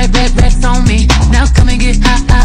racks on me. Now come and get high.